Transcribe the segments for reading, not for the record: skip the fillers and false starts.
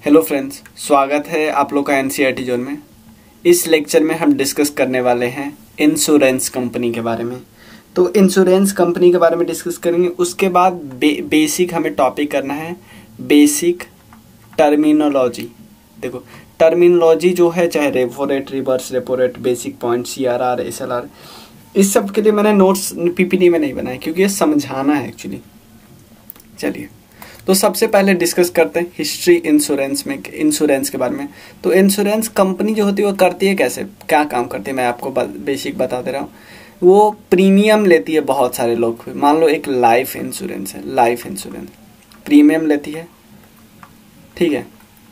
Hello friends, स्वागत है आप लोग का एनसीईआरटी जोन में। इस लेक्चर में हम डिस्कस करने वाले हैं इंश्योरेंस कंपनी के बारे में। तो इंश्योरेंस कंपनी के बारे में डिस्कस करेंगे। उसके बाद बेसिक हमें टॉपिक करना है, बेसिक टर्मिनोलॉजी। देखो टर्मिनोलॉजी जो है, चाहे repo rate, reverse repo rate, basic point, CRR, SLR, इस सब के लिए मैंने नोट्स पीपीटी में नहीं बनाए क्योंकि ये समझाना है एक्चुअली। चलिए, तो सबसे पहले डिस्कस करते हैं हिस्ट्री इंश्योरेंस के बारे में। तो इंश्योरेंस कंपनी जो होती है वो करती है कैसे, क्या काम करती है, मैं आपको बेसिक बता दे रहा हूँ। वो प्रीमियम लेती है बहुत सारे लोग। मान लो एक लाइफ इंश्योरेंस है, लाइफ इंश्योरेंस प्रीमियम लेती है, ठीक है।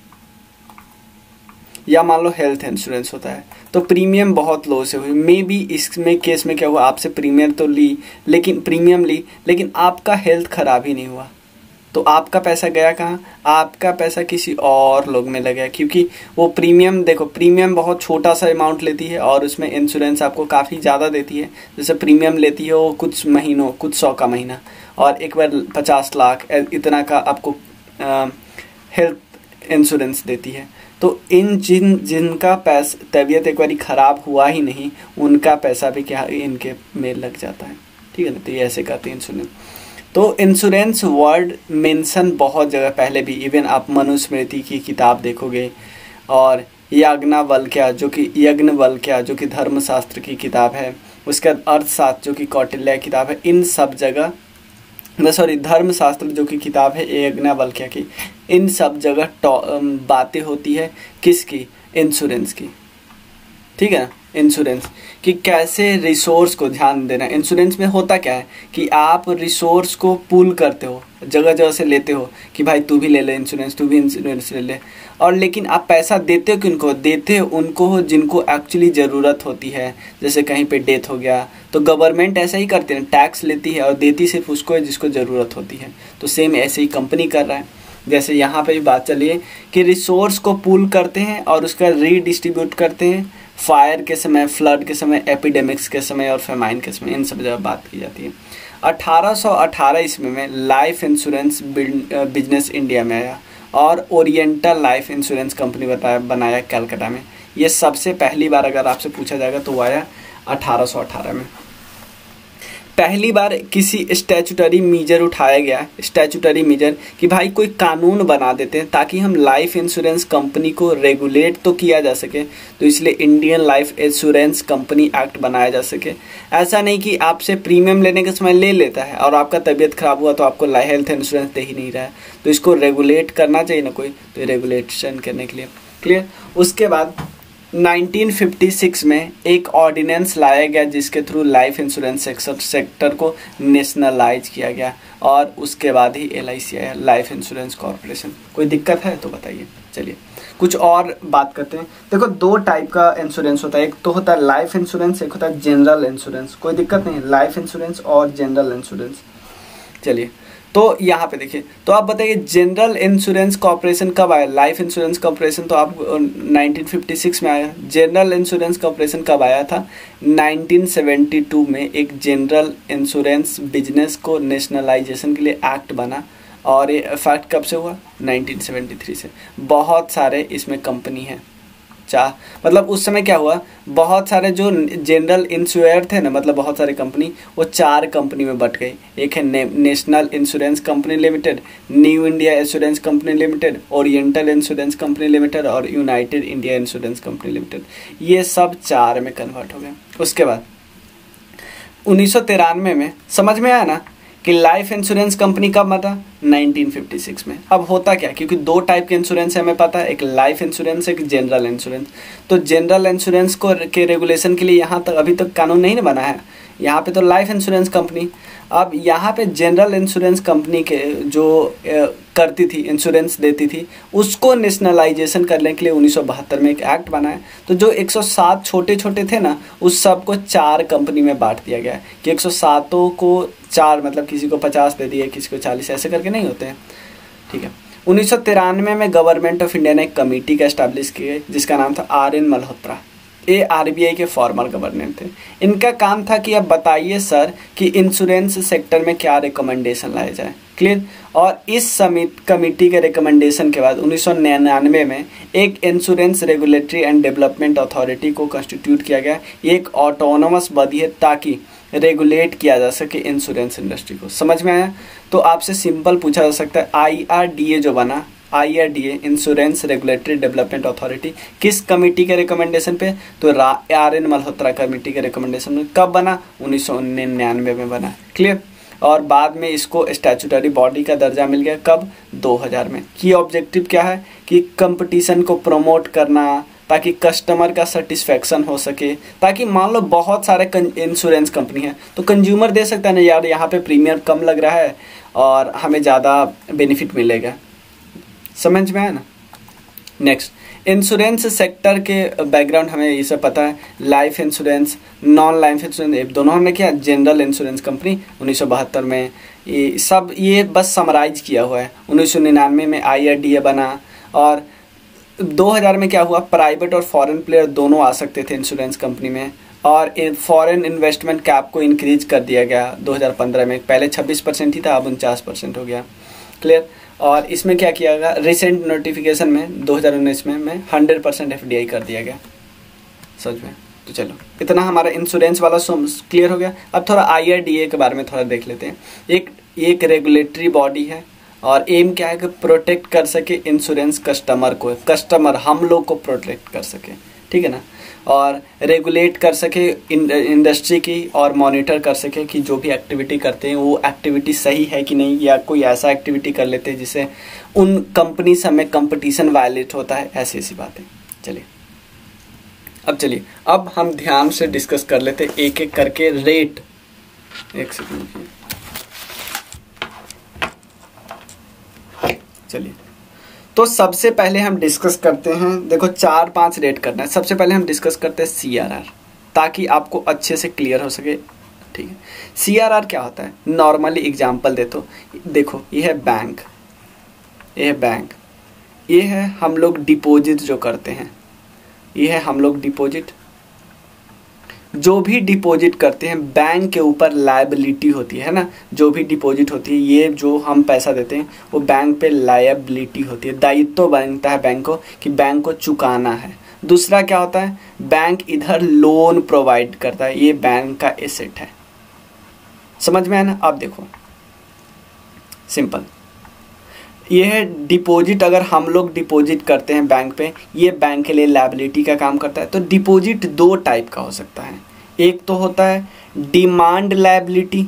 या मान लो हेल्थ इंश्योरेंस होता है, तो प्रीमियम बहुत लो से हुई। मे बी इसमें केस में क्या हुआ, आपसे प्रीमियम तो ली, लेकिन आपका हेल्थ खराब ही नहीं हुआ, तो आपका पैसा गया कहाँ, आपका पैसा किसी और लोग में लगा, क्योंकि वो प्रीमियम, देखो प्रीमियम बहुत छोटा सा अमाउंट लेती है और उसमें इंश्योरेंस आपको काफ़ी ज़्यादा देती है। जैसे प्रीमियम लेती है वो कुछ महीनों, कुछ 100 का महीना, और एक बार 50 लाख इतना का आपको हेल्थ इंश्योरेंस देती है। तो जिनका पैसा तबीयत एक बार ख़राब हुआ ही नहीं, उनका पैसा भी क्या इनके में लग जाता है, ठीक है ना। तो ये ऐसे करते हैं इंश्योरेंस। तो इंश्योरेंस वर्ड मेंशन बहुत जगह पहले भी, इवन आप मनुस्मृति की किताब देखोगे, और याज्ञवल्क्य जो कि धर्मशास्त्र की किताब है, उसके बाद अर्थशास्त्र जो कि कौटिल्य की किताब है, इन सब जगह, धर्मशास्त्र जो कि किताब है याज्ञवल्क्य की, इन सब जगह बातें होती है किसकी, इंश्योरेंस की, ठीक है ना। इंश्योरेंस कि कैसे रिसोर्स को ध्यान देना। इंश्योरेंस में होता क्या है कि आप रिसोर्स को पूल करते हो, जगह जगह से लेते हो कि भाई तू भी ले ले इंश्योरेंस, तू भी इंश्योरेंस ले ले, और लेकिन आप पैसा देते हो किनको, देते हो उनको जिनको एक्चुअली ज़रूरत होती है। जैसे कहीं पे डेथ हो गया तो गवर्नमेंट ऐसा ही करती है, टैक्स लेती है और देती सिर्फ उसको है जिसको ज़रूरत होती है। तो सेम ऐसे ही कंपनी कर रहा है। जैसे यहाँ पे भी बात चलिए कि रिसोर्स को पूल करते हैं और उसका रीडिस्ट्रीब्यूट करते हैं। फायर के समय, फ्लड के समय, एपिडेमिक्स के समय और फेमाइन के समय, इन सब जगह बात की जाती है। 1818 ईस्वी में लाइफ इंश्योरेंस बिजनेस इंडिया में आया और ओरिएंटल लाइफ इंश्योरेंस कंपनी बनाया कलकत्ता में। ये सबसे पहली बार अगर आपसे पूछा जाएगा तो आया 1818 में। पहली बार किसी स्टैचुटरी मेजर उठाया गया, स्टैचुटरी मेजर कि भाई कोई कानून बना देते हैं ताकि हम लाइफ इंश्योरेंस कंपनी को रेगुलेट तो किया जा सके। तो इसलिए Indian life insurance company act बनाया जा सके। ऐसा नहीं कि आपसे प्रीमियम लेने के समय ले लेता है और आपका तबीयत खराब हुआ तो आपको हेल्थ इंश्योरेंस दे ही नहीं रहा है, तो इसको रेगुलेट करना चाहिए ना कोई, तो रेगुलेशन करने के लिए क्लियर। उसके बाद 1956 में एक ऑर्डिनेंस लाया गया जिसके थ्रू लाइफ इंश्योरेंस सेक्टर को नेशनलाइज किया गया, और उसके बाद ही LIC आया, लाइफ इंश्योरेंस कॉर्पोरेशन। कोई दिक्कत है तो बताइए। चलिए कुछ और बात करते हैं। देखो दो टाइप का इंश्योरेंस होता है, एक तो होता है लाइफ इंश्योरेंस, एक होता है जनरल इंश्योरेंस। कोई दिक्कत नहीं, लाइफ इंश्योरेंस और जनरल इंश्योरेंस। चलिए तो यहाँ पे देखिए, तो आप बताइए जनरल इंश्योरेंस कॉर्पोरेशन कब आया। लाइफ इंश्योरेंस कॉर्पोरेशन तो आप 1956 में आया। जनरल इंश्योरेंस कॉर्पोरेशन कब आया था, 1972 में एक जनरल इंश्योरेंस बिजनेस को नेशनलाइजेशन के लिए एक्ट बना, और ये इफेक्ट कब से हुआ, 1973 से। बहुत सारे इसमें कंपनी हैं, मतलब उस समय क्या हुआ, बहुत सारे जो जनरल इंश्योर थे ना, मतलब बहुत सारे कंपनी, वो 4 कंपनी में बट गई। एक है national insurance company limited, new India insurance company limited, oriental insurance company limited और united India insurance company limited. ये सब 4 में कन्वर्ट हो गए। उसके बाद 1993 में समझ में आया ना कि लाइफ इंश्योरेंस कंपनी कब बना, 1956 में। अब होता क्या, क्योंकि 2 टाइप के इंश्योरेंस है हमें पता है, एक लाइफ इंश्योरेंस, एक जनरल इंश्योरेंस। तो जनरल इंश्योरेंस को के रेगुलेशन के लिए यहाँ तक अभी तक कानून नहीं बना है, यहाँ पे तो लाइफ इंश्योरेंस कंपनी। अब यहाँ पे जनरल इंश्योरेंस कंपनी के जो करती थी, इंश्योरेंस देती थी, उसको नेशनलाइजेशन करने के लिए 1972 में एक एक्ट बना है। तो जो 107 छोटे छोटे थे ना, उस सब को 4 कंपनी में बांट दिया गया है कि 107 को 4, मतलब किसी को 50 दे दिए, किसी को 40, ऐसे करके नहीं होते हैं, ठीक है। 1993 में गवर्नमेंट ऑफ इंडिया ने एक कमेटी का एस्टैब्लिश किया जिसका नाम था RN मल्होत्रा। ये RBI के फॉर्मर गवर्नर थे। इनका काम था कि अब बताइए सर कि इंश्योरेंस सेक्टर में क्या रिकमेंडेशन लाया जाए। क्लियर। और इस कमेटी के रिकमेंडेशन के बाद 1999 में एक insurance regulatory and development authority को कंस्टिट्यूट किया गया। ये एक ऑटोनोमस बॉडी है ताकि रेगुलेट किया जा सके इंश्योरेंस इंडस्ट्री को। समझ में आया? तो आपसे सिंपल पूछा जा सकता है IRDA जो बना, IRDA insurance regulatory development authority किस कमेटी के रिकमेंडेशन पे? तो RN मल्होत्रा कमेटी के रिकमेंडेशन में। कब बना? 1999 में बना। क्लियर। और बाद में इसको स्टैट्यूटरी बॉडी का दर्जा मिल गया। कब? 2000 में। की ऑब्जेक्टिव क्या है कि कंपटीशन को प्रमोट करना ताकि कस्टमर का सेटिस्फेक्शन हो सके, ताकि मान लो बहुत सारे इंश्योरेंस कंपनी है तो कंज्यूमर दे सकता है ना यार यहाँ पे प्रीमियम कम लग रहा है और हमें ज़्यादा बेनिफिट मिलेगा। समझ में आया ना? नेक्स्ट, इंश्योरेंस सेक्टर के बैकग्राउंड हमें ये सब पता है। Life insurance, non life insurance दोनों हमने किया। जनरल इंश्योरेंस कंपनी 1972 में, ये सब ये बस समराइज किया हुआ है। 1999 में IRDA बना और 2000 में क्या हुआ? प्राइवेट और फॉरेन प्लेयर दोनों आ सकते थे इंश्योरेंस कंपनी में और फॉरेन इन्वेस्टमेंट कैप को इंक्रीज कर दिया गया 2015 में। पहले 26% ही था, अब 49% हो गया। क्लियर। और इसमें क्या किया गया? रिसेंट नोटिफिकेशन में 2019 में 100% FDI कर दिया गया। समझ में? तो चलो इतना हमारा इंश्योरेंस वाला क्लियर हो गया। अब थोड़ा IRDA के बारे में थोड़ा देख लेते हैं। एक रेगुलेटरी बॉडी है और एम क्या है कि प्रोटेक्ट कर सके इंश्योरेंस कस्टमर को, कस्टमर हम लोग को प्रोटेक्ट कर सके, ठीक है ना। और रेगुलेट कर सके इंडस्ट्री की और मॉनिटर कर सके कि जो भी एक्टिविटी करते हैं वो एक्टिविटी सही है कि नहीं, या कोई ऐसा एक्टिविटी कर लेते हैं जिससे उन कंपनी से हमें कंपटीशन वायलेट होता है, ऐसी ऐसी बातें। चलिए अब हम ध्यान से डिस्कस कर लेते एक एक करके रेट। एक सेकंड, चलिए तो सबसे पहले हम डिस्कस करते हैं, देखो 4-5 रेट करना है। सबसे पहले हम डिस्कस करते हैं CRR ताकि आपको अच्छे से क्लियर हो सके, ठीक है। CRR क्या होता है? नॉर्मली एग्जांपल देखो ये है बैंक, ये है बैंक, ये है हम लोग डिपॉजिट जो करते हैं, ये है हम लोग डिपॉजिट। जो भी डिपॉजिट करते हैं बैंक के ऊपर लायबिलिटी होती है ना, जो भी डिपॉजिट होती है, ये जो हम पैसा देते हैं वो बैंक पे लायबिलिटी होती है, दायित्व बनता है बैंक को कि बैंक को चुकाना है। दूसरा क्या होता है? बैंक इधर लोन प्रोवाइड करता है, ये बैंक का एसेट है। समझ में आया ना? अब देखो सिंपल, ये है डिपॉजिट। अगर हम लोग डिपॉजिट करते हैं बैंक पे, ये बैंक के लिए लायबिलिटी का काम करता है। तो डिपॉजिट 2 टाइप का हो सकता है। एक तो होता है डिमांड लायबिलिटी,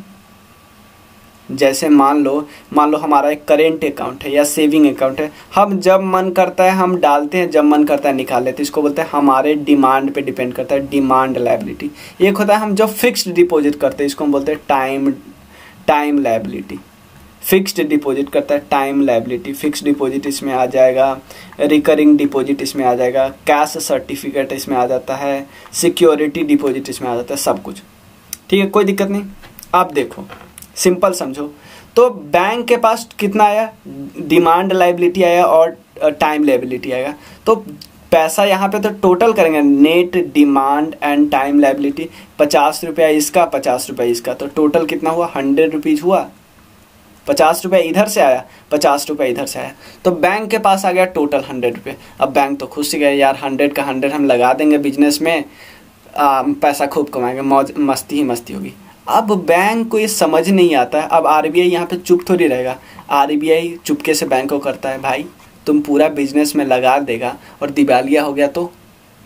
जैसे मान लो हमारा एक करेंट अकाउंट है या सेविंग अकाउंट है, हम जब मन करता है हम डालते हैं, जब मन करता है निकाल लेते हैं, इसको बोलते हैं हमारे डिमांड पे डिपेंड करता है, डिमांड लायबिलिटी। एक होता है हम जब फिक्स्ड डिपॉजिट करते हैं, इसको हम बोलते हैं टाइम लायबिलिटी। फिक्स्ड डिपॉजिट करता है, टाइम लायबिलिटी। फिक्स्ड डिपॉजिट इसमें आ जाएगा, रिकरिंग डिपॉजिट इसमें आ जाएगा, कैश सर्टिफिकेट इसमें आ जाता है, सिक्योरिटी डिपॉजिट इसमें आ जाता है, सब कुछ, ठीक है, कोई दिक्कत नहीं। आप देखो सिंपल समझो, तो बैंक के पास कितना आया? डिमांड लायबिलिटी आया और टाइम लायबिलिटी आएगा। तो पैसा यहाँ पे तो टोटल करेंगे, net demand and time liability, 50 रुपया इसका, 50 रुपया इसका, तो टोटल कितना हुआ? 100 रुपीज़ हुआ। 50 रुपये इधर से आया, 50 रुपये इधर से आया, तो बैंक के पास आ गया टोटल 100 रुपये। अब बैंक तो खुश ही गए, यार 100 का 100 हम लगा देंगे बिजनेस में, पैसा खूब कमाएंगे, मौज मस्ती ही मस्ती होगी। अब बैंक को ये समझ नहीं आता है। अब RBI यहाँ पे चुप थोड़ी रहेगा। RBI चुपके से बैंक को करता है, भाई तुम पूरा बिजनेस में लगा देगा और दिवालिया हो गया तो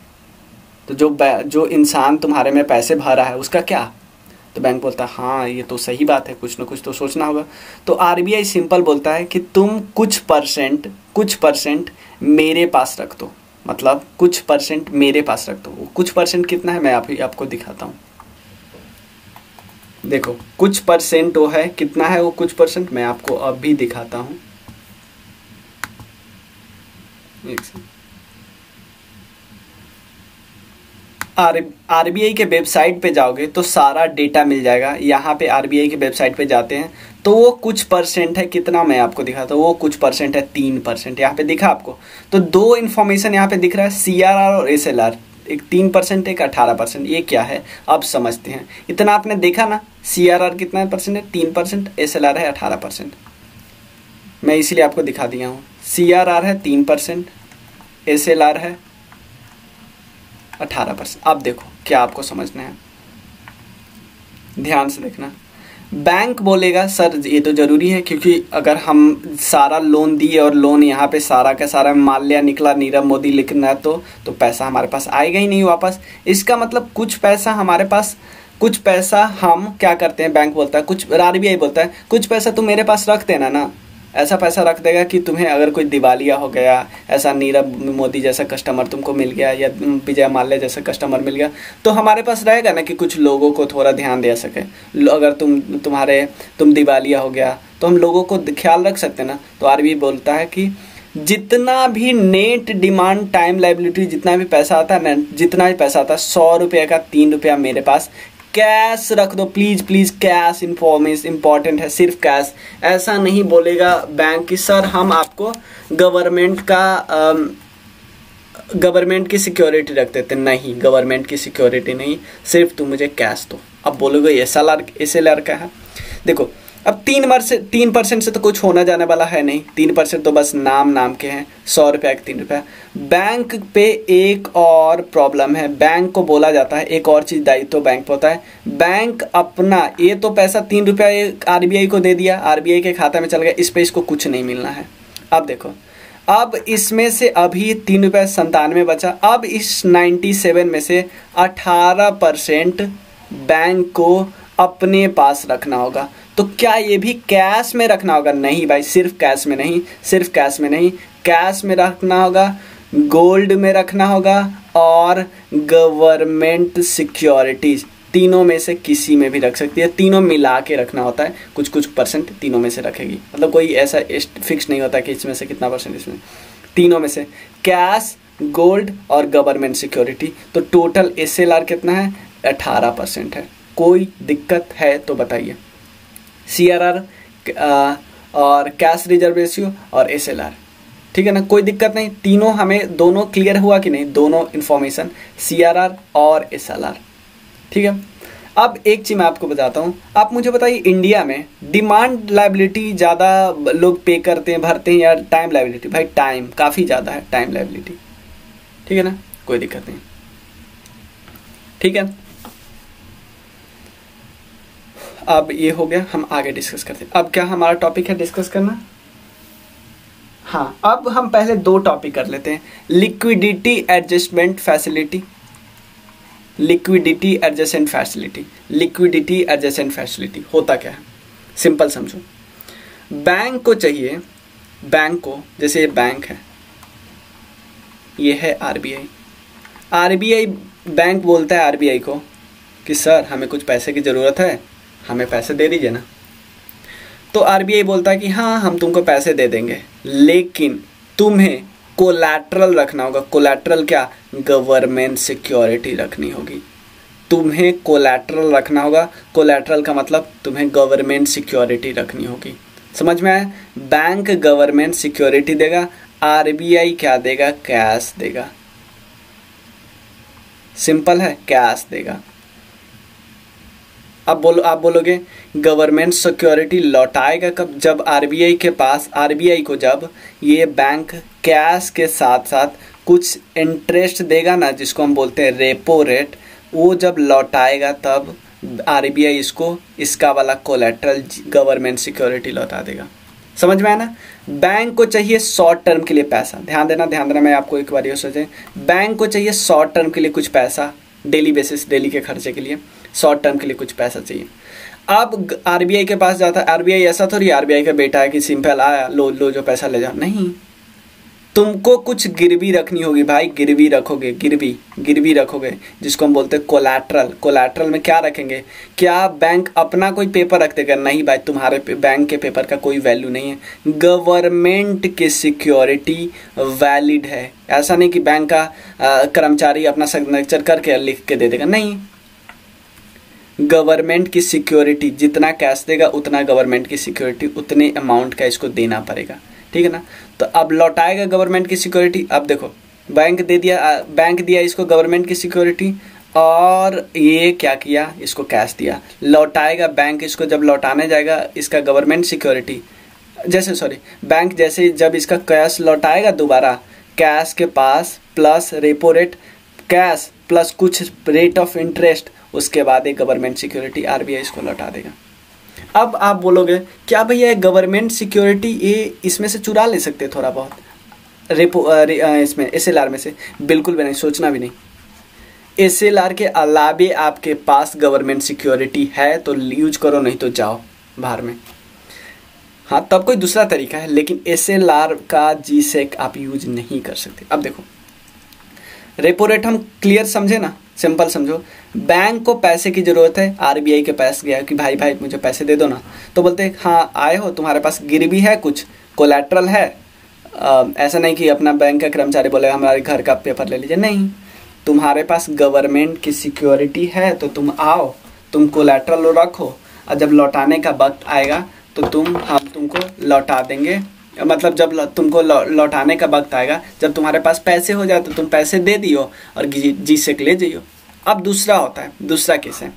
जो इंसान तुम्हारे में पैसे भरा है उसका क्या? तो बैंक बोलता है हाँ ये तो सही बात है, कुछ ना कुछ तो सोचना होगा। तो RBI सिंपल बोलता है कि तुम कुछ परसेंट मेरे पास रख दो, मतलब कुछ परसेंट मेरे पास रख दो। कुछ परसेंट कितना है मैं आपको दिखाता हूँ। देखो कुछ परसेंट वो है, कितना है वो कुछ परसेंट, मैं आपको अभी दिखाता हूँ। RBI के वेबसाइट पे जाओगे तो सारा डेटा मिल जाएगा। यहाँ पे RBI के वेबसाइट पे जाते हैं तो वो कुछ परसेंट है, कितना मैं आपको दिखाता हूँ। वो कुछ परसेंट है 3%, यहाँ पे दिखा आपको। तो 2 इन्फॉर्मेशन यहाँ पे दिख रहा है, CRR और SLR, एक 3% एक 18%। ये क्या है अब समझते हैं। इतना आपने देखा ना, CRR कितना परसेंट है? 3%, SLR है 18%। मैं इसीलिए आपको दिखा दिया हूँ। CRR है 3%, SLR है 18%। अब देखो क्या आपको समझना है, ध्यान से देखना। बैंक बोलेगा सर ये तो ज़रूरी है, क्योंकि अगर हम सारा लोन दिए और लोन यहाँ पे सारा का सारा मान लिया निकला नीरव मोदी लिखना है तो पैसा हमारे पास आएगा ही नहीं वापस। इसका मतलब कुछ पैसा हमारे पास, कुछ पैसा हम क्या करते हैं, बैंक बोलता है, कुछ RBI बोलता है कुछ पैसा तुम मेरे पास रख देना ना। ऐसा पैसा रख देगा कि तुम्हें अगर कोई दिवालिया हो गया, ऐसा नीरव मोदी जैसा कस्टमर तुमको मिल गया या विजय माल्या जैसा कस्टमर मिल गया, तो हमारे पास रहेगा ना कि कुछ लोगों को थोड़ा ध्यान दे सके। अगर तुम दिवालिया हो गया तो हम लोगों को ख्याल रख सकते हैं ना। तो RBI बोलता है कि जितना भी नेट डिमांड टाइम लायबिलिटी, जितना भी पैसा आता है ना, जितना भी पैसा आता है 100 रुपये का 3 रुपया मेरे पास कैश रख दो प्लीज प्लीज। कैश इंपॉर्टेंट है, सिर्फ कैश। ऐसा नहीं बोलेगा बैंक की सर हम आपको गवर्नमेंट की सिक्योरिटी रख देते, नहीं गवर्नमेंट की सिक्योरिटी नहीं, सिर्फ तुम मुझे कैश दो। अब बोलोगे SLR का है। देखो अब 3% से तो कुछ होना जाने वाला है नहीं, 3% तो बस नाम के हैं, 100 रुपया का 3 रुपया। बैंक पे एक और प्रॉब्लम है, बैंक को बोला जाता है एक और चीज दायित्व तो बैंक पे होता है। बैंक अपना ये तो पैसा 3 रुपया RBI को दे दिया, RBI के खाते में चल गया, इस पे इसको कुछ नहीं मिलना है। अब देखो अब इसमें से अभी 3 रुपया 97 बचा, अब इस 97 में से 18% बैंक को अपने पास रखना होगा। तो क्या ये भी कैश में रखना होगा? नहीं भाई, सिर्फ कैश में नहीं, कैश में रखना होगा, गोल्ड में रखना होगा और गवर्नमेंट सिक्योरिटीज, तीनों में से किसी में भी रख सकती है। तीनों मिला के रखना होता है, कुछ परसेंट तीनों में से रखेगी, मतलब कोई ऐसा फिक्स नहीं होता कि इसमें से कितना परसेंट, इसमें तीनों में से कैश, गोल्ड और गवर्नमेंट सिक्योरिटी। तो टोटल SLR कितना है? 18% है। कोई दिक्कत है तो बताइए। CRR और कैश रिजर्व रेशियो और SLR, ठीक है ना, कोई दिक्कत नहीं। तीनों हमें दोनों क्लियर हुआ कि नहीं, दोनों इंफॉर्मेशन CRR और SLR, ठीक है। अब एक चीज मैं आपको बताता हूँ, आप मुझे बताइए इंडिया में डिमांड लायबिलिटी ज़्यादा लोग पे करते हैं, भरते हैं या टाइम लायबिलिटी? भाई टाइम काफ़ी ज़्यादा है, टाइम लायबिलिटी, ठीक है ना, कोई दिक्कत नहीं, ठीक है। अब ये हो गया, हम आगे डिस्कस करते हैं। अब क्या हमारा टॉपिक है डिस्कस करना? हाँ, अब हम पहले 2 टॉपिक कर लेते हैं। Liquidity adjustment facility, liquidity adjustment facility होता क्या है? सिंपल समझो, बैंक को चाहिए, बैंक को, जैसे ये बैंक है, ये है RBI, बैंक बोलता है RBI को कि सर हमें कुछ पैसे की ज़रूरत है, हमें पैसे दे दीजिए ना। तो RBI बोलता है कि हाँ हम तुमको पैसे दे देंगे, लेकिन तुम्हें कोलैटरल रखना होगा। कोलैटरल क्या? गवर्नमेंट सिक्योरिटी रखनी होगी, तुम्हें कोलैटरल रखना होगा। कोलैटरल का मतलब तुम्हें गवर्नमेंट सिक्योरिटी रखनी होगी। समझ में आया? बैंक गवर्नमेंट सिक्योरिटी देगा, RBI क्या देगा? कैश देगा। सिंपल है, कैश देगा। अब आप बोलोगे गवर्नमेंट सिक्योरिटी लौटाएगा कब? जब RBI को जब ये बैंक कैश के साथ साथ कुछ इंटरेस्ट देगा ना, जिसको हम बोलते हैं रेपो रेट, वो जब लौटाएगा तब RBI इसको इसका वाला कोलैटरल गवर्नमेंट सिक्योरिटी लौटा देगा। समझ में आया ना? बैंक को चाहिए शॉर्ट टर्म के लिए पैसा। ध्यान देना, मैं आपको एक बार ये सोचें, बैंक को चाहिए शॉर्ट टर्म के लिए कुछ पैसा, डेली बेसिस, डेली के खर्चे के लिए शॉर्ट टर्म के लिए कुछ पैसा चाहिए। अब RBI के पास जाता है, RBI ऐसा थोड़ी RBI का बेटा है कि सिंपल आया लो जो पैसा ले जाओ, नहीं, तुमको कुछ गिरवी रखनी होगी भाई, गिरवी रखोगे, जिसको हम बोलते हैं कोलैटरल। कोलैटरल में क्या रखेंगे? क्या बैंक अपना कोई पेपर रख देगा? नहीं भाई, तुम्हारे बैंक के पेपर का कोई वैल्यू नहीं है, गवर्नमेंट की सिक्योरिटी वैलिड है। ऐसा नहीं कि बैंक का कर्मचारी अपना सिग्नेचर करके लिख के दे देगा, नहीं, गवर्नमेंट की सिक्योरिटी, जितना कैश देगा उतना गवर्नमेंट की सिक्योरिटी, उतने अमाउंट का इसको देना पड़ेगा, ठीक है ना। तो अब लौटाएगा गवर्नमेंट की सिक्योरिटी। अब देखो, बैंक दिया इसको गवर्नमेंट की सिक्योरिटी, और ये क्या किया? इसको कैश दिया। लौटाएगा बैंक इसको, जब लौटाने जाएगा इसका गवर्नमेंट सिक्योरिटी बैंक जैसे जब इसका कैश लौटाएगा दोबारा, कैश के पास plus repo rate, cash plus कुछ रेट ऑफ इंटरेस्ट, उसके बाद एक गवर्नमेंट सिक्योरिटी आरबीआई इसको लौटा देगा। अब आप बोलोगे क्या भैया गवर्नमेंट सिक्योरिटी ये इसमें से चुरा ले सकते थोड़ा बहुत इसमें एसएलआर में से? बिल्कुल भी नहीं, सोचना भी नहीं। एसएलआर के अलावे आपके पास गवर्नमेंट सिक्योरिटी है तो यूज करो, नहीं तो जाओ बाहर में। हाँ, तब कोई दूसरा तरीका है, लेकिन एसएलआर का जीसेक आप यूज नहीं कर सकते। अब देखो रेपो रेट हम क्लियर समझे ना, सिंपल समझो। बैंक को पैसे की जरूरत है, आरबीआई के पास गया कि भाई मुझे पैसे दे दो ना, तो बोलते हैं हाँ आए हो, तुम्हारे पास गिरवी है, कुछ कोलैटरल है। ऐसा नहीं कि अपना बैंक का कर्मचारी बोले हमारे घर का पेपर ले लीजिए, नहीं, तुम्हारे पास गवर्नमेंट की सिक्योरिटी है तो तुम आओ, तुम कोलैटरल रखो, और जब लौटाने का वक्त आएगा तो हम तुमको लौटा देंगे। मतलब जब तुमको लौटाने का वक्त आएगा, जब तुम्हारे पास पैसे हो जाए तो तुम पैसे दे दियो और जीसेक ले जाइयो। अब दूसरा होता है, दूसरा केस है,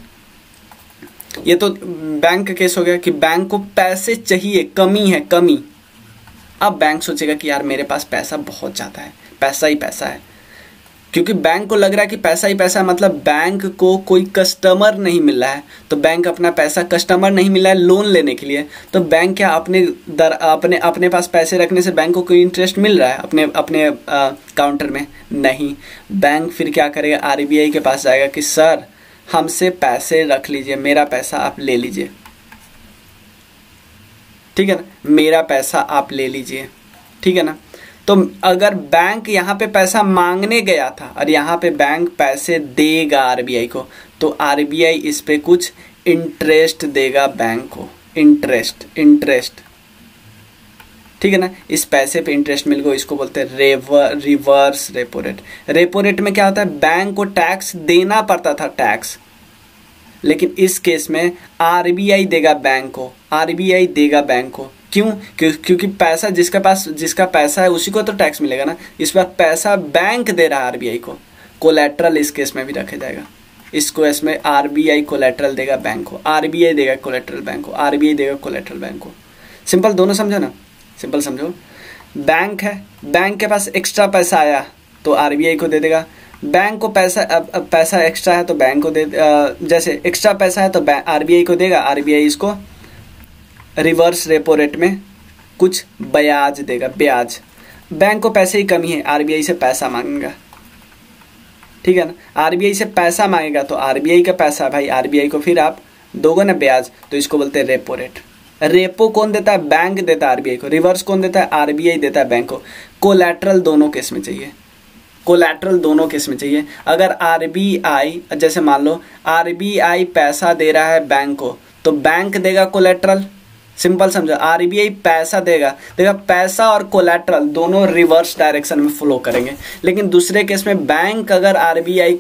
ये तो बैंक का केस हो गया कि बैंक को पैसे चाहिए, कमी है, कमी। अब बैंक सोचेगा कि यार मेरे पास पैसा बहुत ज़्यादा है, पैसा ही पैसा है, क्योंकि बैंक को लग रहा है कि पैसा ही पैसा, मतलब बैंक को कोई कस्टमर नहीं मिल रहा है, तो बैंक अपना पैसा, कस्टमर नहीं मिला है लोन लेने के लिए, तो बैंक क्या अपने पास पैसे रखने से बैंक को कोई इंटरेस्ट मिल रहा है अपने काउंटर में? नहीं। बैंक फिर क्या करेगा, आरबीआई के पास जाएगा कि सर हमसे पैसे रख लीजिए, मेरा पैसा आप ले लीजिए, ठीक है ना, मेरा पैसा आप ले लीजिए, ठीक है ना। तो अगर बैंक यहाँ पे पैसा मांगने गया था और यहाँ पे बैंक पैसे देगा आरबीआई को, तो आरबीआई इस पे कुछ इंटरेस्ट देगा बैंक को, इंटरेस्ट, ठीक है ना। इस पैसे पे इंटरेस्ट मिल गया, इसको बोलते हैं reverse repo rate. Repo rate में क्या होता है, बैंक को टैक्स देना पड़ता था, टैक्स, लेकिन इस केस में आरबीआई देगा बैंक को, आरबीआई देगा बैंक को। क्यों? क्योंकि पैसा जिसका पैसा है उसी को तो टैक्स मिलेगा ना। इस बार पैसा बैंक दे रहा है आरबीआई को, कोलैटरल इस केस में भी रखा जाएगा, इसको इसमें आरबीआई कोलैटरल देगा बैंक को, आरबीआई देगा कोलैटरल बैंक को, आरबीआई देगा कोलैटरल बैंक को। सिंपल, दोनों समझो ना, सिंपल समझो। बैंक है, बैंक के पास एक्स्ट्रा पैसा आया तो आरबीआई को दे देगा, बैंक को पैसा एक्स्ट्रा है तो बैंक को दे, जैसे एक्स्ट्रा पैसा है तो आरबीआई को देगा, आरबीआई इसको रिवर्स रेपो रेट में कुछ ब्याज देगा, ब्याज। बैंक को पैसे की कमी है, आरबीआई से पैसा मांगेगा, ठीक है ना। आरबीआई से पैसा मांगेगा तो आरबीआई का पैसा, भाई आरबीआई को फिर आप दोगे ना ब्याज, तो इसको बोलते हैं रेपो रेट। रेपो कौन देता है, बैंक देता है आरबीआई को, रिवर्स कौन देता है, आरबीआई देता है बैंक को। कोलैटरल दोनों केस में चाहिए, कोलैटरल दोनों केस में चाहिए। अगर आरबीआई, जैसे मान लो आरबीआई पैसा दे रहा है बैंक को, तो बैंक देगा कोलैटरल, सिंपल समझो, आरबीआई पैसा देगा, पैसा और कोलैटरल दोनों रिवर्स डायरेक्शन में फ्लो करेंगे। लेकिन दूसरे केस में बैंक अगर आरबीआई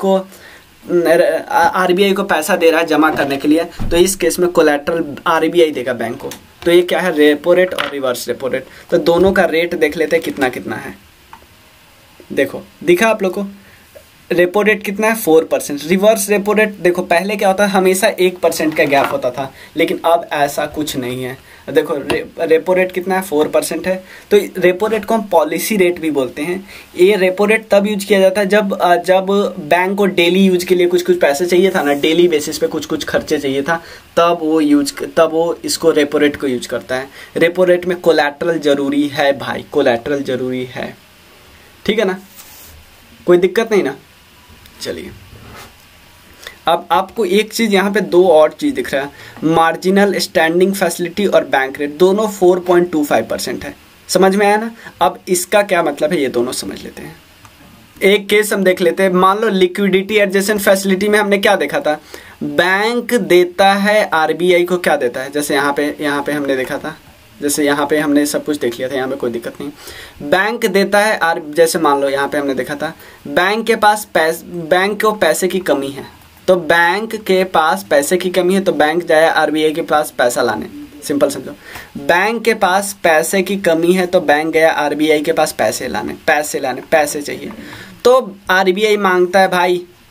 को पैसा दे रहा है जमा करने के लिए, तो इस केस में कोलैटरल आरबीआई देगा बैंक को। तो ये क्या है, रेपो रेट और रिवर्स रेपो रेट। तो दोनों का रेट देख लेते हैं कितना कितना है। देखो दिखा आप लोग को, रेपो रेट कितना है 4%। रिवर्स रेपो रेट देखो, पहले क्या होता है, हमेशा 1% का गैप होता था, लेकिन अब ऐसा कुछ नहीं है। देखो रेपो रेट कितना है 4% है। तो रेपो रेट को हम पॉलिसी रेट भी बोलते हैं। ये रेपो रेट तब यूज किया जाता है जब बैंक को डेली यूज के लिए कुछ पैसे चाहिए था ना, डेली बेसिस पे कुछ खर्चे चाहिए था, तब वो इसको रेपो रेट को यूज करता है। रेपो रेट में कोलैटरल जरूरी है भाई, कोलैटरल जरूरी है, ठीक है ना, कोई दिक्कत नहीं ना। चलिए अब आपको एक चीज यहाँ पे दो और चीज दिख रहा है, मार्जिनल स्टैंडिंग फैसिलिटी और बैंक रेट, दोनों 4.25% है। समझ में आया ना। अब इसका क्या मतलब है ये दोनों समझ लेते हैं। एक केस हम देख लेते हैं, मान लो लिक्विडिटी एडजस्टमेंट फैसिलिटी में हमने क्या देखा था, बैंक देता है आरबीआई को, क्या देता है, जैसे यहाँ पे हमने देखा था, जैसे यहाँ पे हमने सब कुछ देख लिया था, यहाँ पे कोई दिक्कत नहीं। बैंक देता है जैसे मान लो यहाँ पे हमने देखा था, बैंक को पैसे की कमी है, तो बैंक के पास पैसे की कमी है तो बैंक जाए आरबीआई के पास पैसा लाने। सिंपल समझो, बैंक के पास पैसे की कमी है तो बैंक गया आरबीआई के पास पैसे लाने, पैसे चाहिए। तो आरबीआई मांगता है भाई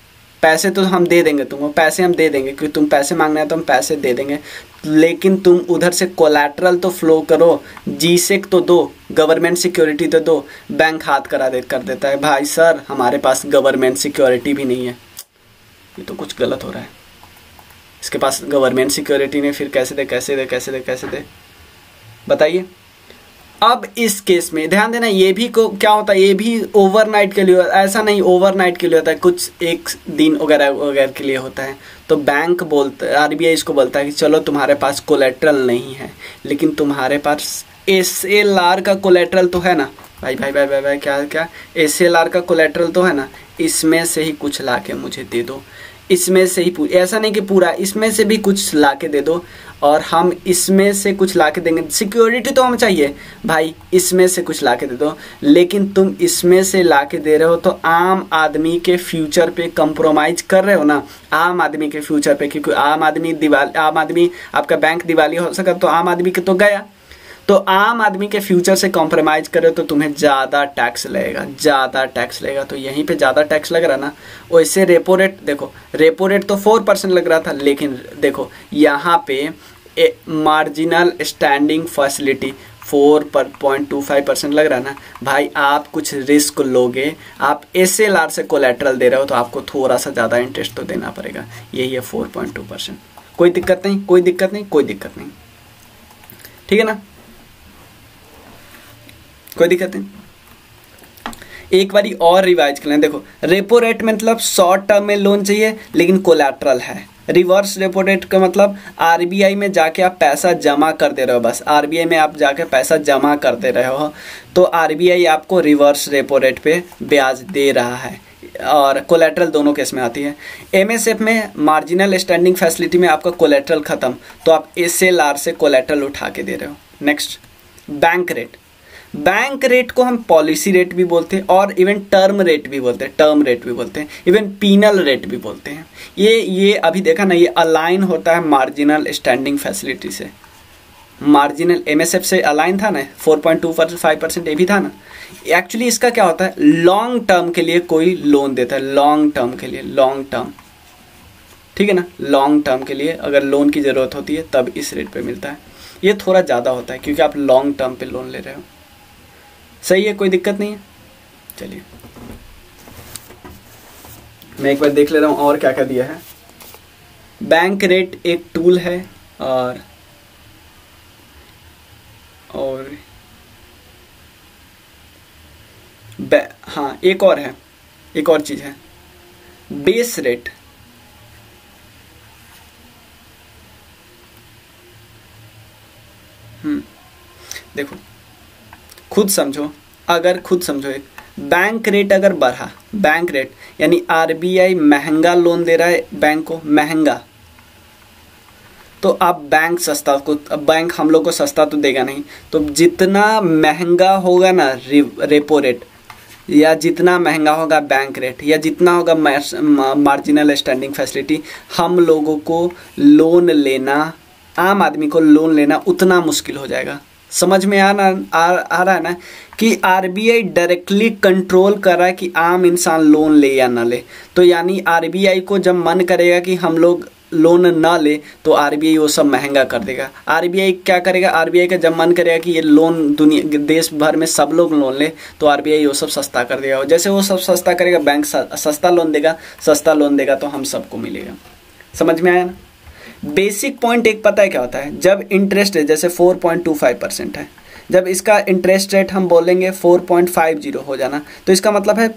पैसे तो हम दे देंगे तुमको, पैसे हम दे देंगे क्योंकि तुम पैसे मांगना है तो हम पैसे दे देंगे, लेकिन तुम उधर से कोलैटरल तो फ्लो करो, जीसेक तो दो, गवर्नमेंट सिक्योरिटी तो दो। बैंक हाथ कर देता है, भाई सर हमारे पास गवर्नमेंट सिक्योरिटी भी नहीं है, ये तो कुछ गलत हो रहा है, इसके पास गवर्नमेंट सिक्योरिटी नहीं, फिर कैसे दे बताइए। अब इस केस में ध्यान देना, ये भी को क्या होता है, ये भी ओवरनाइट के लिए, ऐसा नहीं ओवरनाइट के लिए होता है, कुछ एक दिन वगैरह वगैरह के लिए होता है। तो बैंक बोलता है, आरबीआई इसको बोलता है कि चलो तुम्हारे पास कोलेट्रल नहीं है, लेकिन तुम्हारे पास एसएलआर का कोलेट्रल तो है ना भाई, क्या एसएलआर का कोलेट्रल तो है ना, इसमें से ही कुछ लाके मुझे दे दो, इसमें से ही ऐसा नहीं कि पूरा, इसमें से भी कुछ लाके दे दो और हम इसमें से कुछ लाके देंगे। सिक्योरिटी तो हमें चाहिए भाई, इसमें से कुछ लाके दे दो, लेकिन तुम इसमें से लाके दे रहे हो तो आम आदमी के फ्यूचर पे कंप्रोमाइज कर रहे हो ना, आम आदमी के फ्यूचर पे, क्योंकि आम आदमी आपका बैंक दिवालिया हो सका तो आम आदमी के तो गया, तो आम आदमी के फ्यूचर से कॉम्प्रोमाइज करे तो तुम्हें ज़्यादा टैक्स लगेगा, तो यहीं पे ज़्यादा टैक्स लग रहा ना। वैसे रेपो रेट देखो, रेपो रेट तो 4% लग रहा था, लेकिन देखो यहाँ पे मार्जिनल स्टैंडिंग फैसिलिटी 4.25% लग रहा ना भाई। आप कुछ रिस्क लोगे, आप एसएलआर से कोलैटरल दे रहे हो तो आपको थोड़ा सा ज़्यादा इंटरेस्ट तो देना पड़ेगा, यही है 4.2%। कोई दिक्कत नहीं, ठीक है ना, कोई दिक्कत नहीं। एक बारी और रिवाइज कर लें, देखो रेपो रेट मतलब शॉर्ट टर्म में लोन चाहिए लेकिन कोलैटरल है। रिवर्स रेपो रेट का मतलब आरबीआई में जाके आप पैसा जमा कर दे रहे हो, बस आरबीआई में आप जाके पैसा जमा कर दे रहे हो तो आरबीआई आपको रिवर्स रेपो रेट पे ब्याज दे रहा है, और कोलैटरल दोनों केस में आती है। एमएसएफ में मार्जिनल स्टैंडिंग फैसिलिटी में आपका कोलैटरल खत्म, तो आप एसएलआर से कोलैटरल उठा के दे रहे हो। नेक्स्ट बैंक रेट को हम पॉलिसी रेट भी बोलते हैं और इवन टर्म रेट भी बोलते हैं, इवन पीनल रेट भी बोलते हैं। ये अभी देखा ना, ये अलाइन होता है मार्जिनल स्टैंडिंग फैसिलिटी से, मार्जिनल एमएसएफ से अलाइन था ना, 4.25% ये भी था ना। एक्चुअली इसका क्या होता है, लॉन्ग टर्म के लिए कोई लोन देता है, लॉन्ग टर्म, ठीक है ना, लॉन्ग टर्म के लिए अगर लोन की जरूरत होती है तब इस रेट पे मिलता है। ये थोड़ा ज़्यादा होता है क्योंकि आप लॉन्ग टर्म पे लोन ले रहे हो। सही है, कोई दिक्कत नहीं है। चलिए मैं एक बार देख ले रहा हूँ और क्या क्या दिया है। बैंक रेट एक टूल है, और हाँ एक और चीज है, बेस रेट। देखो खुद समझो एक बैंक रेट अगर बढ़ा, बैंक रेट यानी आरबीआई महंगा लोन दे रहा है बैंक को, महंगा, तो अब बैंक हम लोग को सस्ता तो देगा नहीं, तो जितना महंगा होगा ना रेपो रेट, या जितना महंगा होगा बैंक रेट, या जितना होगा मार्जिनल स्टैंडिंग फैसिलिटी, हम लोगों को लोन लेना, आम आदमी को लोन लेना उतना मुश्किल हो जाएगा। समझ में आ रहा है ना कि आरबीआई डायरेक्टली कंट्रोल कर रहा है कि आम इंसान लोन ले या ना ले। तो यानी आरबीआई को जब मन करेगा कि हम लोग लोन ना ले तो आरबीआई वो सब महंगा कर देगा। आरबीआई क्या करेगा, आरबीआई का जब मन करेगा कि ये लोन देश भर में सब लोग लोन ले तो आरबीआई वो सब सस्ता कर देगा। जैसे वो सब सस्ता करेगा, बैंक सस्ता लोन देगा तो हम सबको मिलेगा। समझ में आया ना। बेसिक पॉइंट एक पता है क्या होता है, जब इंटरेस्ट रेट जैसे 4.25% है, जब इसका इंटरेस्ट रेट हम बोलेंगे 4.50 हो जाना, तो इसका मतलब है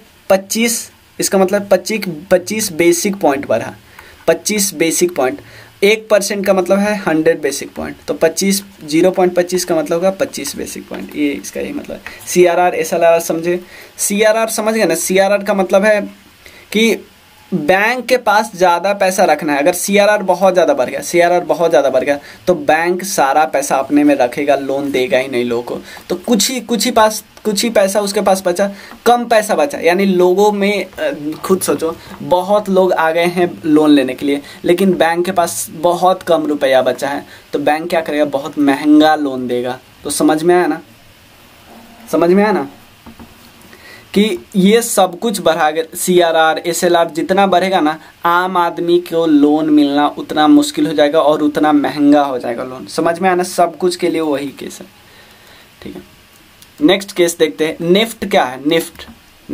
25 बेसिक पॉइंट बढ़ा, 25 बेसिक पॉइंट। 1% का मतलब है 100 बेसिक पॉइंट, तो 0.25 का मतलब होगा 25 बेसिक पॉइंट। ये इसका यही मतलब है। CRR SLR समझे, CRR समझ गए ना। CRR का मतलब है कि बैंक के पास ज़्यादा पैसा रखना है। अगर CRR बहुत ज़्यादा बढ़ गया तो बैंक सारा पैसा अपने में रखेगा, लोन देगा ही नहीं लोगों को। तो कुछ ही पैसा उसके पास बचा, कम पैसा बचा, यानी लोगों में खुद सोचो बहुत लोग आ गए हैं लोन लेने के लिए, लेकिन बैंक के पास बहुत कम रुपया बचा है, तो बैंक क्या करेगा, बहुत महंगा लोन देगा। तो समझ में आया ना कि ये सब कुछ बढ़ाकर CRR SLR जितना बढ़ेगा ना, आम आदमी को लोन मिलना उतना मुश्किल हो जाएगा और उतना महंगा हो जाएगा लोन। समझ में आना, सब कुछ के लिए वही केस है। ठीक है, नेक्स्ट केस देखते हैं। निफ्ट क्या है? निफ्ट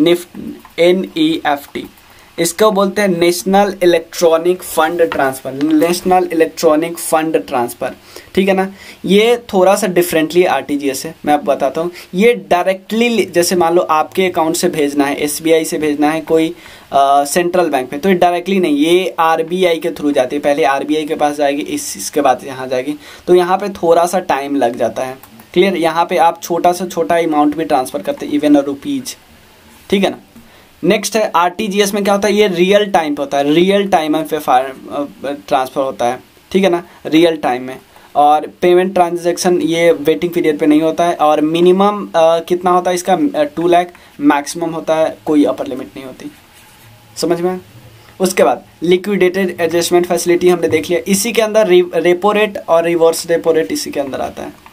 NEFT, इसको बोलते हैं national electronic fund transfer. National electronic fund transfer, ठीक है ना। ये थोड़ा सा डिफरेंटली RTGS है, मैं आपको बताता हूँ। ये डायरेक्टली, जैसे मान लो आपके अकाउंट से भेजना है, SBI से भेजना है कोई सेंट्रल बैंक पे, तो ये डायरेक्टली नहीं, ये RBI के थ्रू जाती है। पहले RBI के पास जाएगी, इसके बाद यहाँ जाएगी, तो यहाँ पे थोड़ा सा टाइम लग जाता है। क्लियर? यहाँ पे आप छोटा से छोटा अमाउंट भी ट्रांसफर करते हैं, इवन रुपीज, ठीक है ना। नेक्स्ट है RTGS में क्या होता है? ये रियल टाइम पे होता है, रियल टाइम पे ट्रांसफर होता है, ठीक है ना, रियल टाइम में। और पेमेंट ट्रांजैक्शन ये वेटिंग पीरियड पे नहीं होता है। और मिनिमम कितना होता है इसका? 2 लाख। मैक्सिमम होता है, कोई अपर लिमिट नहीं होती। समझ में? उसके बाद लिक्विडेटेड एडजस्टमेंट फैसिलिटी हमने देख लिया। इसी के अंदर रेपो रेट और रिवर्स रेपो रेट इसी के अंदर आता है।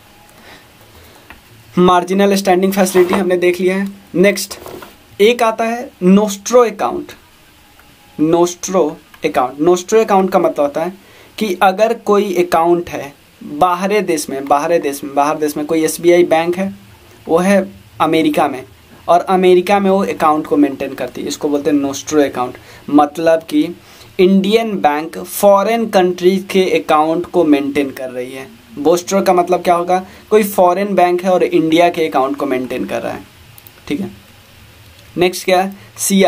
मार्जिनल स्टैंडिंग फैसिलिटी हमने देख लिया है। नेक्स्ट एक आता है नोस्ट्रो अकाउंट। नोस्ट्रो अकाउंट का मतलब होता है कि अगर कोई अकाउंट है बाहर देश में कोई SBI बैंक है, वो है अमेरिका में, और अमेरिका में वो अकाउंट को मेंटेन करती है, इसको बोलते हैं नोस्ट्रो अकाउंट। मतलब कि इंडियन बैंक फॉरेन कंट्री के अकाउंट को मेंटेन कर रही है। बोस्ट्रो का मतलब क्या होगा? कोई फॉरेन बैंक है और इंडिया के अकाउंट को मेंटेन कर रहा है, ठीक है। नेक्स्ट क्या है?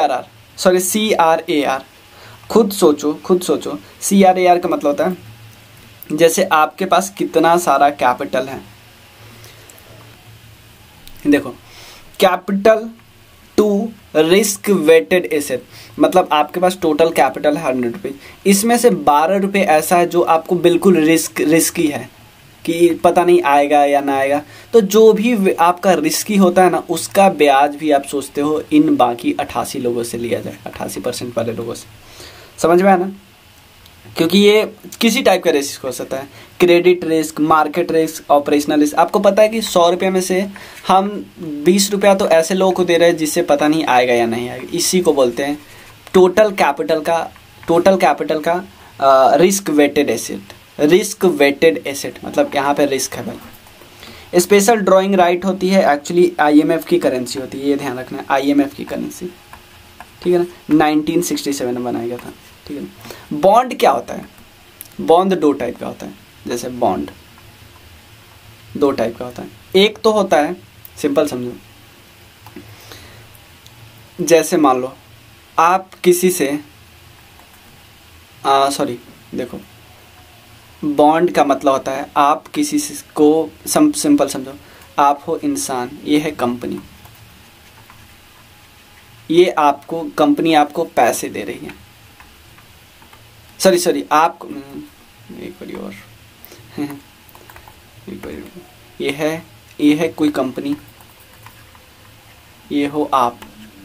CRAR। खुद सोचो CRAR का मतलब होता है जैसे आपके पास कितना सारा कैपिटल है। देखो, capital to risk weighted asset, मतलब आपके पास टोटल कैपिटल है 100 रुपये, इसमें से 12 रुपये ऐसा है जो आपको बिल्कुल रिस्की है कि पता नहीं आएगा या ना आएगा। तो जो भी आपका रिस्की होता है ना, उसका ब्याज भी आप सोचते हो इन बाकी 88 लोगों से लिया जाए, 88% वाले लोगों से। समझ में आया ना? क्योंकि ये किसी टाइप का रिस्क हो सकता है, credit risk, market risk, operational risk. आपको पता है कि 100 रुपये में से हम 20 रुपया तो ऐसे लोगों को दे रहे हैं जिससे पता नहीं आएगा या नहीं आएगा। इसी को बोलते हैं टोटल कैपिटल का risk weighted asset. Risk weighted asset मतलब यहाँ पे रिस्क है भाई। स्पेशल ड्राइंग राइट होती है, एक्चुअली IMF की करेंसी होती है, ये ध्यान रखना है, IMF की करेंसी, ठीक है ना। 1967 में बनाया गया था, ठीक है ना। बॉन्ड क्या होता है? बॉन्ड 2 टाइप का होता है। जैसे बॉन्ड 2 टाइप का होता है। एक तो होता है, सिंपल समझो, जैसे मान लो आप किसी से देखो, बॉन्ड का मतलब होता है आप किसी को सिंपल समझो, आप हो इंसान, ये है कंपनी, ये आपको कंपनी आपको पैसे दे रही है। सॉरी आप एक बारी और ये है कोई कंपनी, ये हो आप।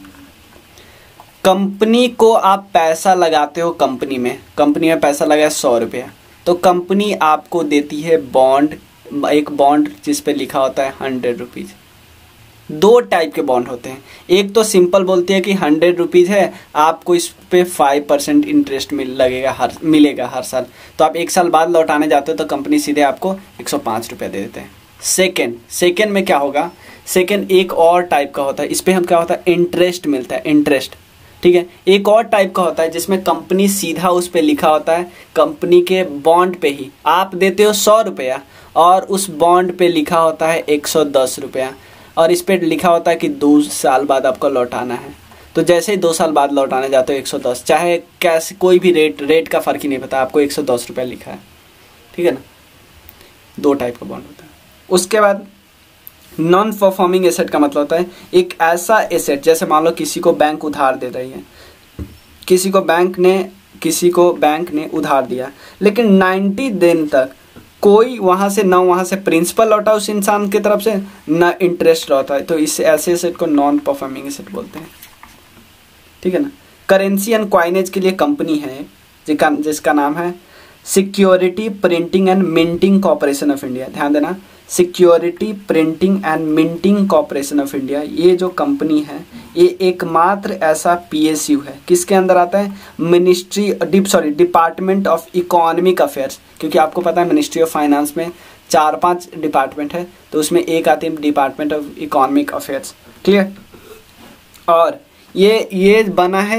कंपनी को आप पैसा लगाते हो, कंपनी में पैसा लगाया 100 रुपया, तो कंपनी आपको देती है बॉन्ड, एक बॉन्ड जिस पे लिखा होता है 100 रुपीज़। 2 टाइप के बॉन्ड होते हैं। एक तो सिंपल बोलती है कि 100 रुपीज़ है, आपको इस पे 5% इंटरेस्ट मिलेगा हर साल, तो आप 1 साल बाद लौटाने जाते हो तो कंपनी सीधे आपको 105 रुपये दे देते हैं। सेकेंड में क्या होगा? सेकेंड एक और टाइप का होता है, इस पे हम क्या होता है? इंटरेस्ट मिलता है, इंटरेस्ट, ठीक है। एक और टाइप का होता है जिसमें कंपनी सीधा उस पे लिखा होता है, कंपनी के बॉन्ड पे ही आप देते हो 100 रुपया और उस बॉन्ड पे लिखा होता है 110 रुपया, और इस पे लिखा होता है कि 2 साल बाद आपको लौटाना है। तो जैसे ही 2 साल बाद लौटाने जाते हो 110, चाहे कैसे कोई भी रेट का फर्क ही नहीं पता, आपको 110 रुपया लिखा है, ठीक है ना। 2 टाइप का बॉन्ड होता है। उसके बाद नॉन परफॉर्मिंग एसेट का मतलब होता है एक ऐसा एसेट, जैसे मान लो किसी को बैंक उधार दे रही है, किसी को बैंक ने उधार दिया, लेकिन 90 दिन तक कोई वहां से प्रिंसिपल लौटा उस इंसान की तरफ से, ना इंटरेस्ट लौटा है, तो इस ऐसे एसेट को नॉन परफॉर्मिंग एसेट बोलते हैं, ठीक है ना। करेंसी एंड क्वाइनेज के लिए कंपनी है जिसका नाम है security printing and minting corporation of India. ध्यान देना, security printing and minting corporation of India, ये जो कंपनी है ये एकमात्र ऐसा पीएसयू है, किसके अंदर आता है, डिपार्टमेंट ऑफ इकोनॉमिक अफेयर्स, क्योंकि आपको पता है मिनिस्ट्री ऑफ फाइनेंस में 4-5 डिपार्टमेंट है, तो उसमें एक आती है department of economic affairs. Clear. और ये बना है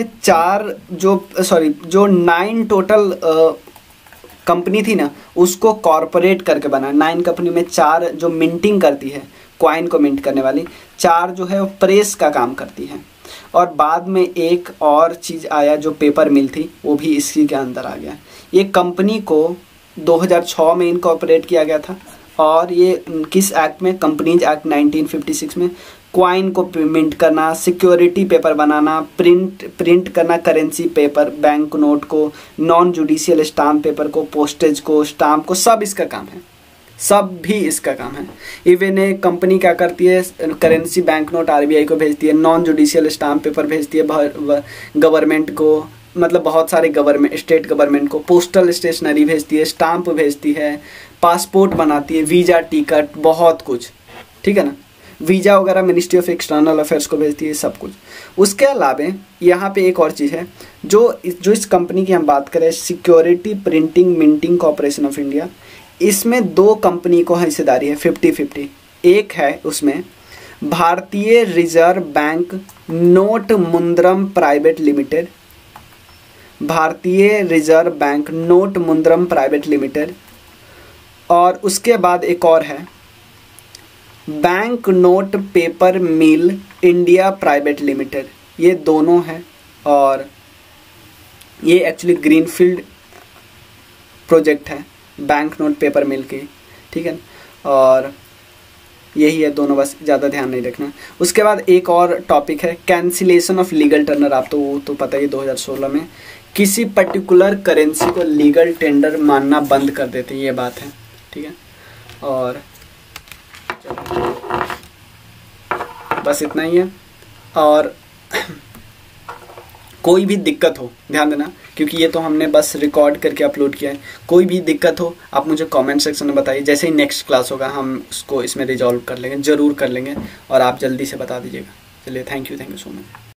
9 टोटल कंपनी थी ना, उसको कॉर्पोरेट करके बना। 9 कंपनी में 4 जो मिंटिंग करती है, कॉइन को मिंट करने वाली, 4 जो है वो प्रेस का काम करती है। और बाद में एक और चीज़ आया जो पेपर मिल थी, वो भी इसी के अंदर आ गया। ये कंपनी को 2006 में इनकॉर्पोरेट किया गया था। और ये किस एक्ट में, कंपनीज एक्ट 1956 में। क्वाइन को मिंट करना, सिक्योरिटी पेपर बनाना, प्रिंट करना करेंसी पेपर, बैंक नोट को, नॉन जुडिशियल स्टाम्प पेपर को, पोस्टेज को, स्टाम्प को, सब इसका काम है, सब भी इसका काम है। इवन एक कंपनी क्या करती है, करेंसी बैंक नोट आरबीआई को भेजती है, नॉन जुडिशियल स्टाम्प पेपर भेजती है गवर्नमेंट को, मतलब बहुत सारे गवर्नमेंट, स्टेट गवर्नमेंट को, पोस्टल स्टेशनरी भेजती है, स्टाम्प भेजती है, पासपोर्ट बनाती है, वीज़ा, टिकट, बहुत कुछ, ठीक है ना। वीज़ा वगैरह मिनिस्ट्री ऑफ एक्सटर्नल अफेयर्स को भेजती है, सब कुछ। उसके अलावा यहाँ पे एक और चीज़ है जो इस कंपनी की हम बात करें, security printing minting corporation of India, इसमें 2 कंपनी को हिस्सेदारी है 50-50। एक है उसमें Bharatiya reserve bank note Mudran private limited, Bharatiya reserve bank note Mudran private limited, और उसके बाद एक और है bank note paper mill India private limited. ये दोनों हैं और ये एक्चुअली ग्रीनफील्ड प्रोजेक्ट है बैंक नोट पेपर मिल की, ठीक है। और यही है दोनों, बस ज़्यादा ध्यान नहीं रखना। उसके बाद एक और टॉपिक है कैंसिलेशन ऑफ लीगल टेंडर। आप तो पता ही 2016 में किसी पर्टिकुलर करेंसी को लीगल टेंडर मानना बंद कर देते हैं, ये बात है, ठीक है। और बस इतना ही है। और कोई भी दिक्कत हो, ध्यान देना, क्योंकि ये तो हमने बस रिकॉर्ड करके अपलोड किया है। कोई भी दिक्कत हो आप मुझे कमेंट सेक्शन में बताइए, जैसे ही नेक्स्ट क्लास होगा हम उसको इसमें रिजॉल्व कर लेंगे, ज़रूर कर लेंगे, और आप जल्दी से बता दीजिएगा। चलिए, थैंक यू सो मच।